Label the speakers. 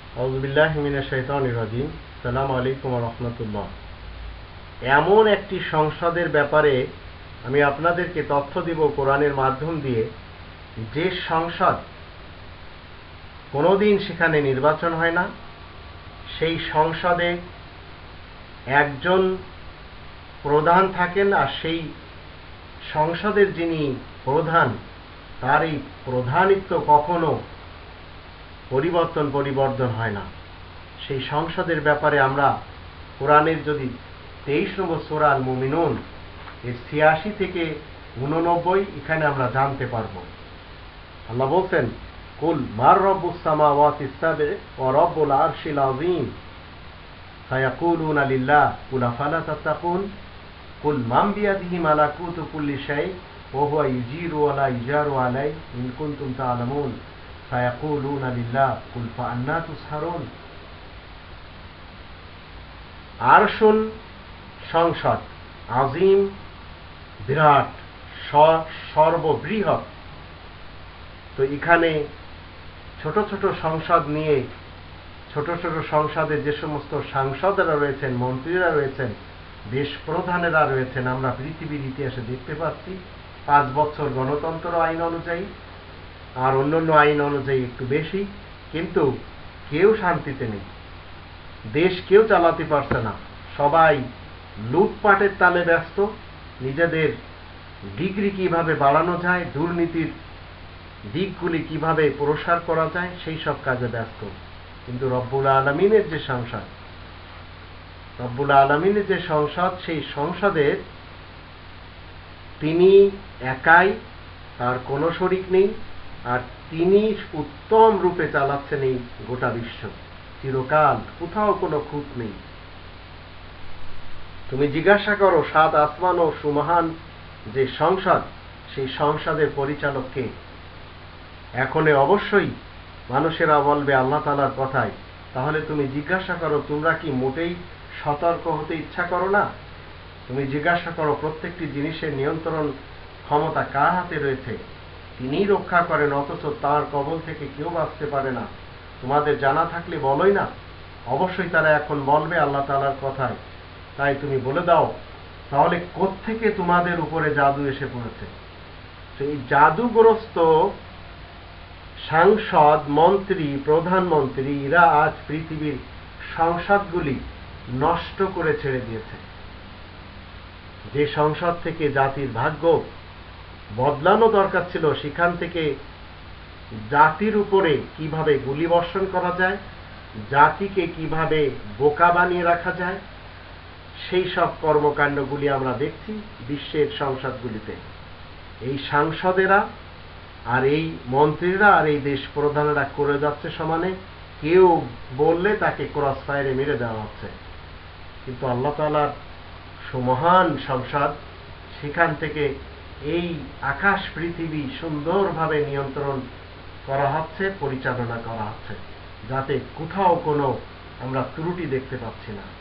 Speaker 1: আউযুবিল্লাহি মিনাশ শাইতানির রাজিম। আসসালামু আলাইকুম ওয়া রাহমাতুল্লাহ। এমন একটি সংসদের ব্যাপারে আমি আপনাদেরকে তথ্য দিব কোরআনের মাধ্যম দিয়ে, যে সংসদ কোনোদিন সেখানে নির্বাচন হয় না। সেই সংসদে একজন প্রধান থাকেন, আর সেই সংসদের যিনি প্রধান, তার এই প্রধানিত্ব কখনো পরিবর্তন হয় না। সেই সংসদের ব্যাপারে আমরা কোরআনের যদি 23 নম্বর সূরা আল মুমিনুন এর 86 থেকে 89 এখানে আমরা জানতে পারব। আল্লাহ বলছেন, কুল মার রব্বুস সামাওয়াতিস সাব'i ওয়া রব্বুল আরশিল আযীম সায়াকুলুনা লিল্লাহ কুল আফালা তাত্তাকুন কুল মান বিয়াদিহি মালাকুতু কুল্লি শাই ওয়া হুয়া ইউজিরু ওয়া লা ইউজারু আলাইহি ইন কুনতুম তা'লামুন সায়াকুলুনা লিল্লাহ কুল ফাআন্না তুসহারুন। আরশুন সংসদ, আজিম, বিরাট, সর্ববৃহৎ। তো এখানে ছোট ছোট সংসদ নিয়ে, ছোট ছোট সংসদে যে সমস্ত সাংসদরা রয়েছেন, মন্ত্রীরা রয়েছেন, দেশ প্রধানেরা রয়েছেন, আমরা পৃথিবীর ইতিহাসে দেখতে পাচ্ছি 5 বছর গণতন্ত্র আইন অনুযায়ী, আর অন্যান্য আইন অনুযায়ী একটু বেশি, কিন্তু কেউ শান্তিতে নেই। দেশ কেউ চালাতে পারছে না। সবাই লুটপাটের তালে ব্যস্ত। নিজেদের ডিগ্রি কিভাবে বাড়ানো যায়, দুর্নীতির দিকগুলি কিভাবে প্রসার করা যায়, সেই সব কাজে ব্যস্ত। কিন্তু রব্বুল আলামিনের যে সংসদ, সেই সংসদের তিনি একাই, তার কোনো শরিক নেই, আর তিনি উত্তম রূপে চালাচ্ছেন এই গোটা বিশ্ব। চিরকাল কোথাও কোনো খুঁত নেই। তুমি জিজ্ঞাসা করো 7 আসমান ও সুমহান যে সংসদ, সেই সংসদের পরিচালক কে? এখন অবশ্যই মানুষেরা বলবে আল্লাহ তাআলার কথাই। তাহলে তুমি জিজ্ঞাসা করো, তোমরা কি মোটেই সতর্ক হতে ইচ্ছা করো না? তুমি জিজ্ঞাসা করো, প্রত্যেকটি জিনিসের নিয়ন্ত্রণ ক্ষমতা কার হাতে রয়েছে? তিনিই রক্ষা করেন, অথচ তার কবল থেকে কেউ বাঁচতে পারে না। তোমাদের জানা থাকলে বলোই না। অবশ্যই তারা এখন বলবে আল্লাহ তাআলার কথায়। তাই তুমি বলে দাও, তাহলে কোত্থেকে তোমাদের উপরে জাদু এসে পড়েছে? এই জাদুগ্রস্ত সাংসদ, মন্ত্রী, প্রধানমন্ত্রী, এরা আজ পৃথিবীর সংসদগুলি নষ্ট করে ছেড়ে দিয়েছে। যে সংসদ থেকে জাতির ভাগ্য বদলানো দরকার ছিল, সেখান থেকে জাতির উপরে কিভাবে গুলিবর্ষণ করা যায়, জাতিকে কিভাবে বোকা বানিয়ে রাখা যায়, সেই সব কর্মকাণ্ডগুলি আমরা দেখছি বিশ্বের সংসদগুলিতে। এই সাংসদেরা আর এই মন্ত্রীরা আর এই দেশ প্রধানেরা করে যাচ্ছে সমানে। কেউ বললে তাকে ক্রস ফায়ারে মেরে দেওয়া হচ্ছে। কিন্তু আল্লাহ তাআলার সুমহান সংসদ, সেখান থেকে এই আকাশ পৃথিবী সুন্দরভাবে নিয়ন্ত্রণ করা হচ্ছে, পরিচালনা করা হচ্ছে, যাতে কোথাও কোনো আমরা ত্রুটি দেখতে পাচ্ছি না।